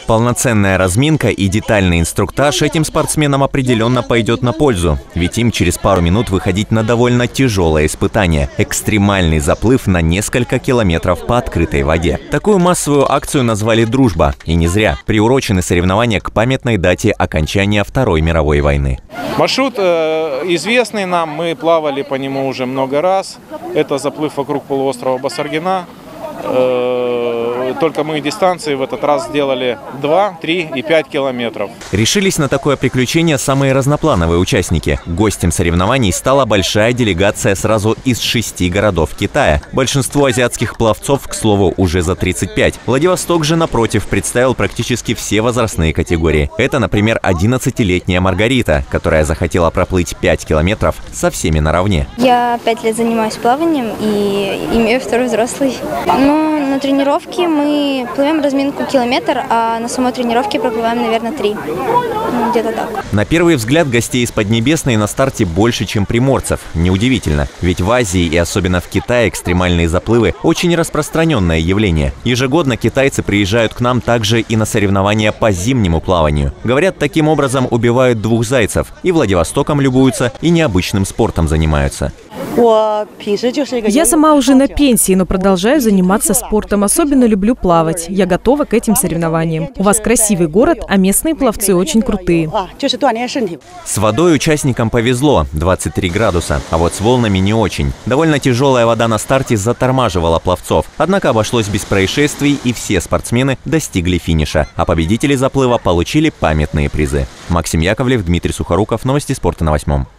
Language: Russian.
Полноценная разминка и детальный инструктаж этим спортсменам определенно пойдет на пользу. Ведь им через пару минут выходить на довольно тяжелое испытание – экстремальный заплыв на несколько километров по открытой воде. Такую массовую акцию назвали «Дружба». И не зря. Приурочены соревнования к памятной дате окончания Второй мировой войны. Маршрут известный нам, мы плавали по нему уже много раз. Это заплыв вокруг полуострова Басаргина. Только мы дистанции в этот раз сделали 2, 3 и 5 километров. Решились на такое приключение самые разноплановые участники. Гостем соревнований стала большая делегация сразу из 6 городов Китая. Большинство азиатских пловцов, к слову, уже за 35. Владивосток же, напротив, представил практически все возрастные категории. Это, например, 11-летняя Маргарита, которая захотела проплыть 5 километров со всеми наравне. Я 5 лет занимаюсь плаванием и имею второй взрослый. На тренировке мы плывем разминку километр, а на самой тренировке проплываем, наверное, 3. Где-то так. На первый взгляд гостей из Поднебесной на старте больше, чем приморцев. Неудивительно, ведь в Азии и особенно в Китае экстремальные заплывы – очень распространенное явление. Ежегодно китайцы приезжают к нам также и на соревнования по зимнему плаванию. Говорят, таким образом убивают 2 зайцев. И Владивостоком любуются, и необычным спортом занимаются. Я сама уже на пенсии, но продолжаю заниматься спортом. Особенно люблю плавать. Я готова к этим соревнованиям. У вас красивый город, а местные пловцы очень крутые. С водой участникам повезло – 23 градуса. А вот с волнами не очень. Довольно тяжелая вода на старте затормаживала пловцов. Однако обошлось без происшествий, и все спортсмены достигли финиша. А победители заплыва получили памятные призы. Максим Яковлев, Дмитрий Сухоруков. Новости спорта на 8.